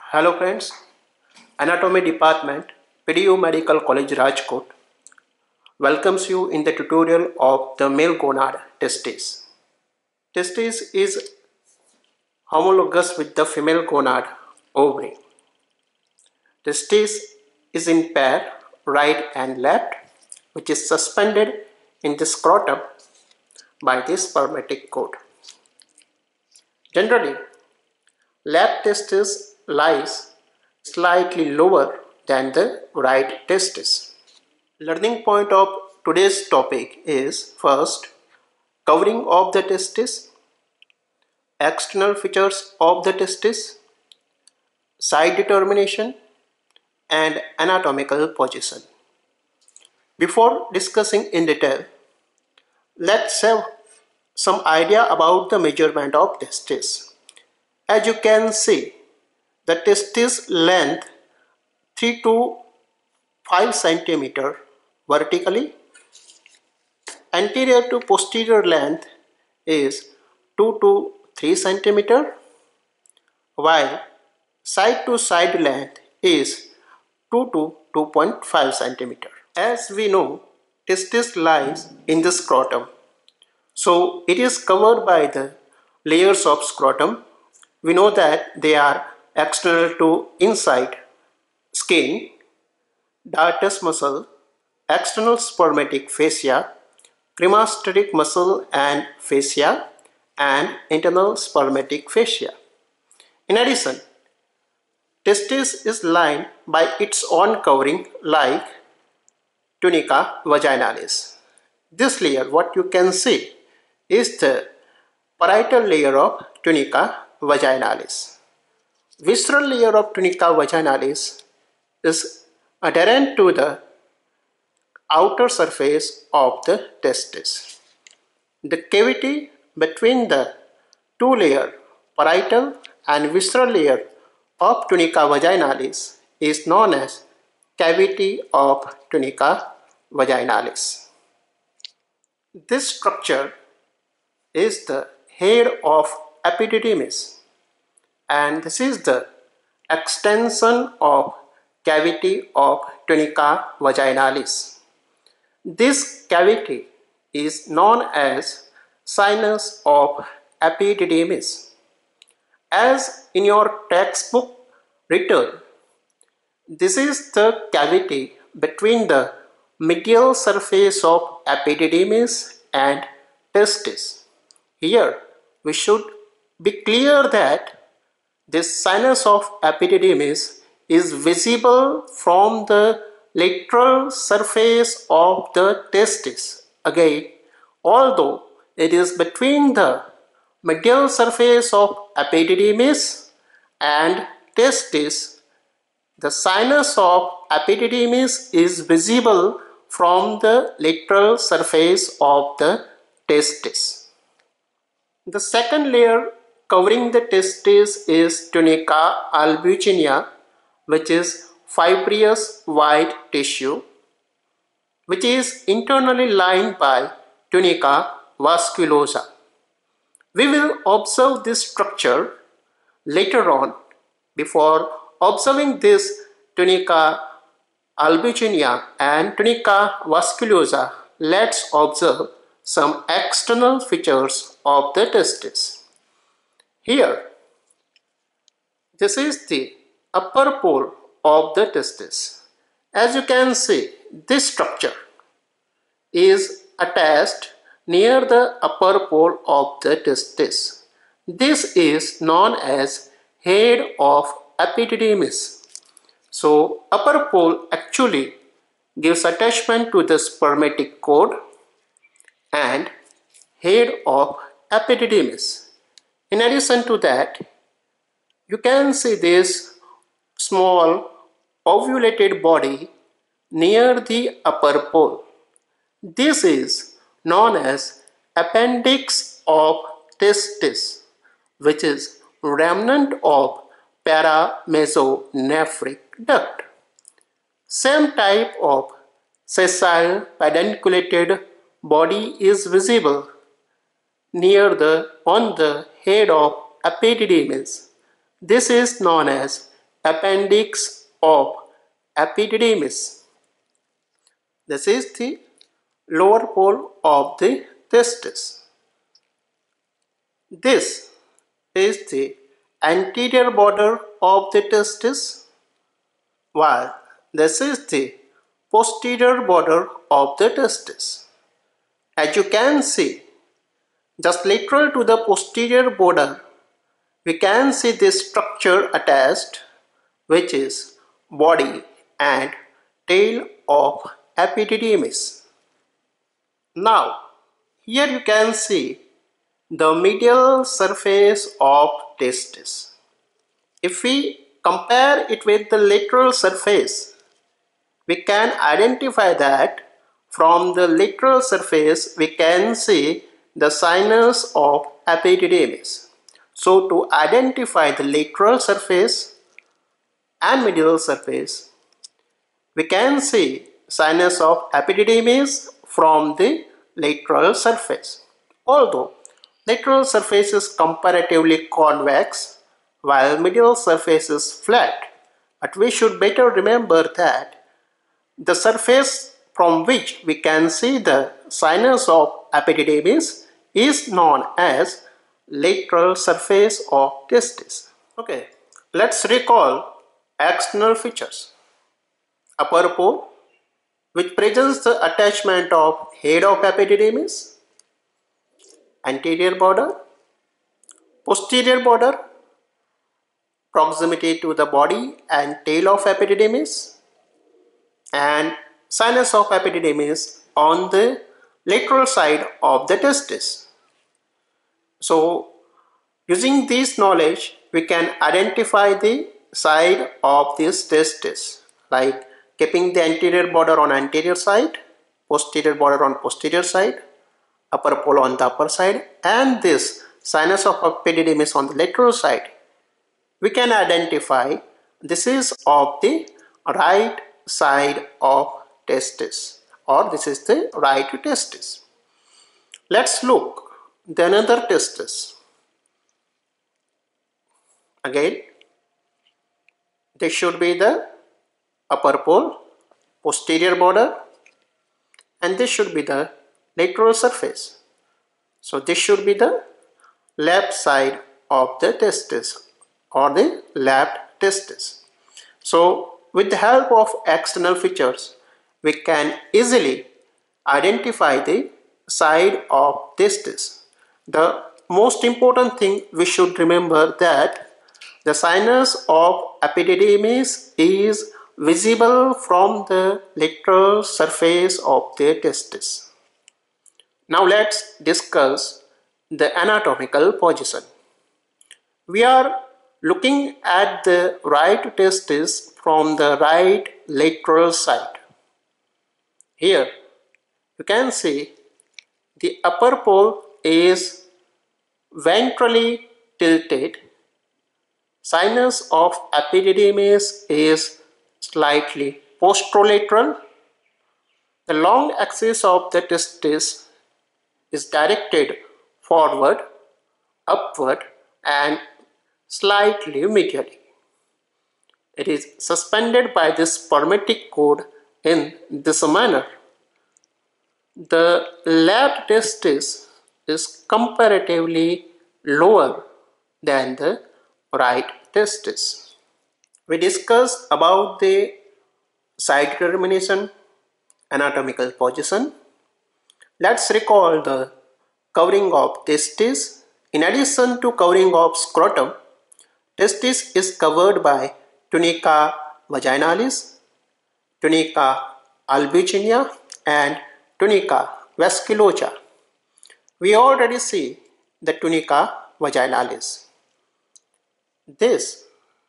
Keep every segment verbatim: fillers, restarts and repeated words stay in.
Hello friends, Anatomy Department, P D U Medical College Rajkot welcomes you in the tutorial of the male gonad testis. Testis is homologous with the female gonad ovary. Testis is in pair, right and left, which is suspended in the scrotum by the spermatic cord. Generally, left testis lies slightly lower than the right testis. Learning point of today's topic is first, covering of the testis, external features of the testis, site determination, and anatomical position. Before discussing in detail, let's have some idea about the measurement of testis. As you can see, the testis length three to five centimeter vertically, anterior to posterior length is two to three centimeter, while side to side length is two to two point five centimeter. As we know, testis lies in the scrotum, so it is covered by the layers of scrotum. We know that they are external to inside skin, dartus muscle, external spermatic fascia, cremasteric muscle and fascia, and internal spermatic fascia. In addition, testis is lined by its own covering like tunica vaginalis. This layer, what you can see, is the parietal layer of tunica vaginalis. Visceral layer of tunica vaginalis is adherent to the outer surface of the testis. The cavity between the two layers, parietal and visceral layer of tunica vaginalis, is known as cavity of tunica vaginalis. This structure is the head of epididymis, and this is the extension of cavity of tunica vaginalis. This cavity is known as sinus of epididymis. As in your textbook written, this is the cavity between the medial surface of epididymis and testis. Here we should be clear that this sinus of epididymis is visible from the lateral surface of the testis. Again, although it is between the medial surface of epididymis and testis, the sinus of epididymis is visible from the lateral surface of the testis. The second layer covering the testis is tunica albuginea, which is fibrous white tissue, which is internally lined by tunica vasculosa. We will observe this structure later on. Before observing this tunica albuginea and tunica vasculosa, let's observe some external features of the testis. Here, this is the upper pole of the testis. As you can see, this structure is attached near the upper pole of the testis. This is known as head of epididymis. So, upper pole actually gives attachment to the spermatic cord and head of epididymis. In addition to that, you can see this small ovulated body near the upper pole. This is known as appendix of testis, which is remnant of paramesonephric duct. Same type of sessile pedunculated body is visible near the on the head of epididymis. This is known as appendix of epididymis. This is the lower pole of the testis. This is the anterior border of the testis, while this is the posterior border of the testis. As you can see, just lateral to the posterior border, we can see this structure attached, which is body and tail of epididymis. Now, here you can see the medial surface of testis. If we compare it with the lateral surface, we can identify that from the lateral surface we can see the sinus of epididymis. So to identify the lateral surface and medial surface, we can see sinus of epididymis from the lateral surface. Although lateral surface is comparatively convex while medial surface is flat, but we should better remember that the surface from which we can see the sinus of epididymis is known as lateral surface of testis. Okay, let's recall external features. Upper pole, which presents the attachment of head of epididymis, anterior border, posterior border, proximity to the body and tail of epididymis, and sinus of epididymis on the lateral side of the testis. So, using this knowledge, we can identify the side of this testis, like keeping the anterior border on anterior side, posterior border on posterior side, upper pole on the upper side, and this sinus of epididymis on the lateral side. We can identify this is of the right side of testis, or this is the right testis. Let's look the another testis. Again, this should be the upper pole, posterior border, and this should be the lateral surface. So this should be the left side of the testis, or the left testis. So with the help of external features, we can easily identify the side of testis. The most important thing we should remember that the sinus of epididymis is visible from the lateral surface of the testis. Now let's discuss the anatomical position. We are looking at the right testis from the right lateral side. Here you can see the upper pole is ventrally tilted, sinus of epididymis is slightly posterolateral, the long axis of the testis is directed forward, upward, and slightly medially. It is suspended by this spermatic cord in this manner. The left testis is comparatively lower than the right testis. We discussed about the side determination, anatomical position. Let's recall the covering of testis. In addition to covering of scrotum, testis is covered by tunica vaginalis, tunica albuginea, and tunica vasculosa. We already see the tunica vaginalis. This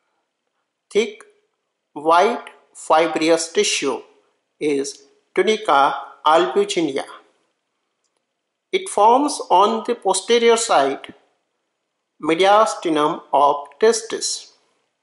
thick white fibrous tissue is tunica albuginea. It forms on the posterior side mediastinum of testis.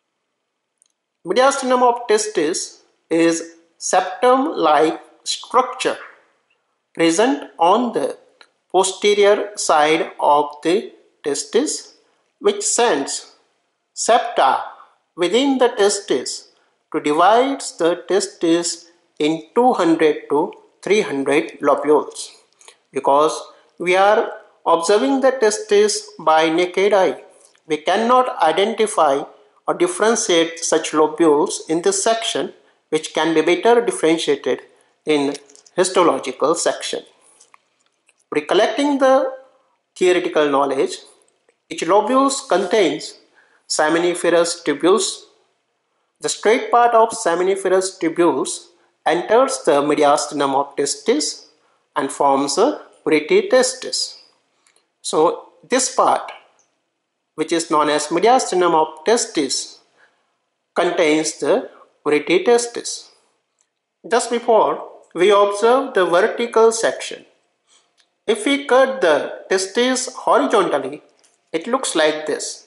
Mediastinum of testis is septum-like structure present on the posterior side of the testis, which sends septa within the testis to divide the testis in two hundred to three hundred lobules, because we are observing the testis by naked eye. We cannot identify or differentiate such lobules in this section, which can be better differentiated in histological section. Recollecting the theoretical knowledge, each lobule contains seminiferous tubules. The straight part of seminiferous tubules enters the mediastinum of testis and forms a urethra testis. So this part, which is known as mediastinum of testis, contains the urethra testis. Just before, we observed the vertical section. If we cut the testis horizontally, it looks like this.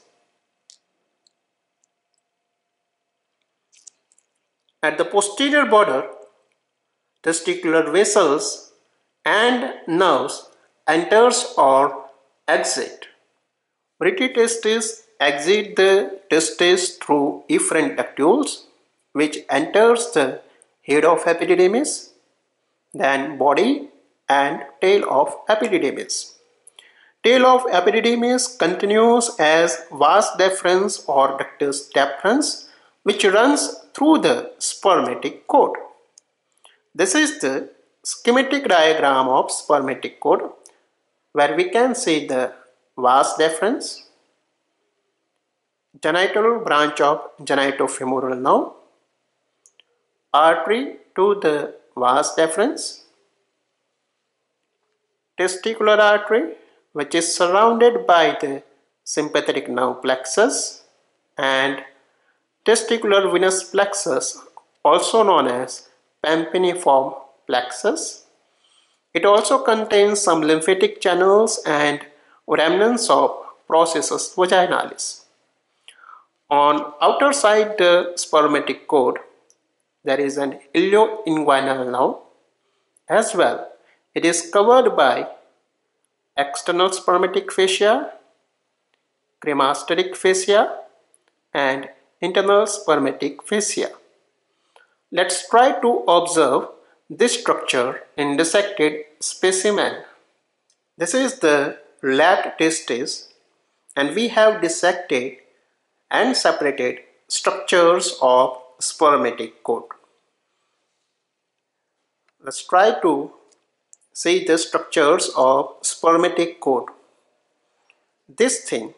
At the posterior border, testicular vessels and nerves enters or exit. Urethra testis exit the testis through efferent ductules, which enters the head of epididymis, then body and tail of epididymis. Tail of epididymis continues as vas deferens or ductus deferens, which runs through the spermatic cord. This is the schematic diagram of spermatic cord, where we can see the vas deferens, genital branch of genitofemoral nerve, artery to the vas deferens, testicular artery, which is surrounded by the sympathetic nerve plexus, and testicular venous plexus, also known as pampiniform plexus. It also contains some lymphatic channels and remnants of processus vaginalis. On outer side the spermatic cord, there is an ilioinguinal nerve. As well, it is covered by external spermatic fascia, cremasteric fascia, and internal spermatic fascia. Let's try to observe this structure in dissected specimen. This is the lat testis, and we have dissected and separated structures of spermatic cord. Let's try to see the structures of spermatic cord. This thing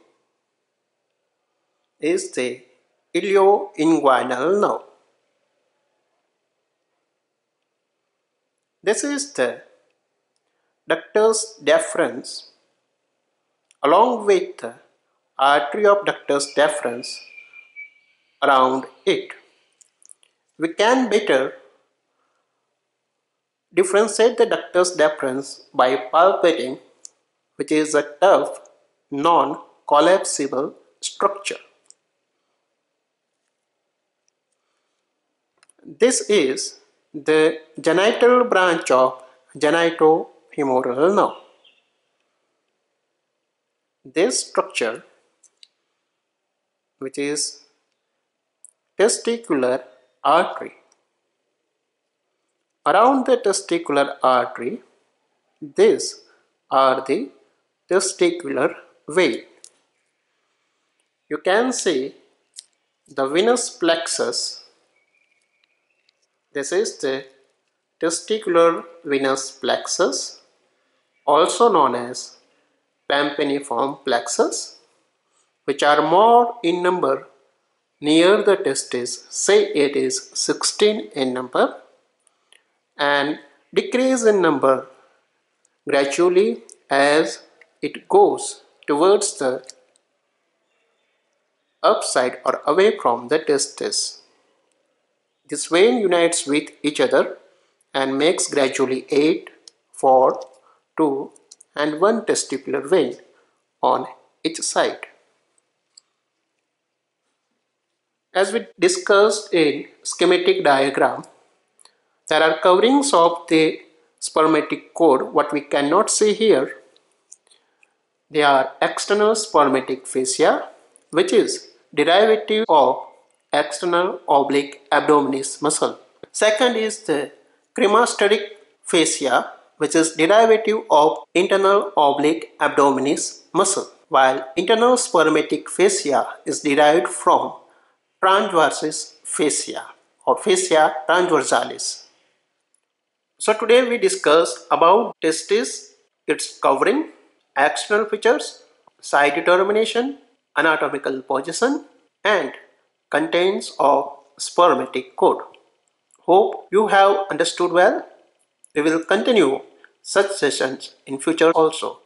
is the ilioinguinal nerve. This is the ductus deferens along with the artery of ductus deferens around it. We can better differentiate the ductus deferens by palpating, which is a tough, non-collapsible structure. This is the genital branch of genitofemoral nerve. This structure, which is testicular artery. Around the testicular artery, these are the testicular vein. You can see the venous plexus. This is the testicular venous plexus, also known as pampiniform plexus, which are more in number near the testis, say it is sixteen in number, and decrease in number gradually as it goes towards the upside or away from the testis. This vein unites with each other and makes gradually eight, four, two and one testicular vein on each side. As we discussed in schematic diagram, there are coverings of the spermatic cord. What we cannot see here, they are external spermatic fascia, which is derivative of external oblique abdominis muscle. Second is the cremasteric fascia, which is derivative of internal oblique abdominis muscle, while internal spermatic fascia is derived from transversus fascia or fascia transversalis. So today we discuss about testis, its covering, external features, site determination, anatomical position, and contents of spermatic cord. Hope you have understood well. We will continue such sessions in future also.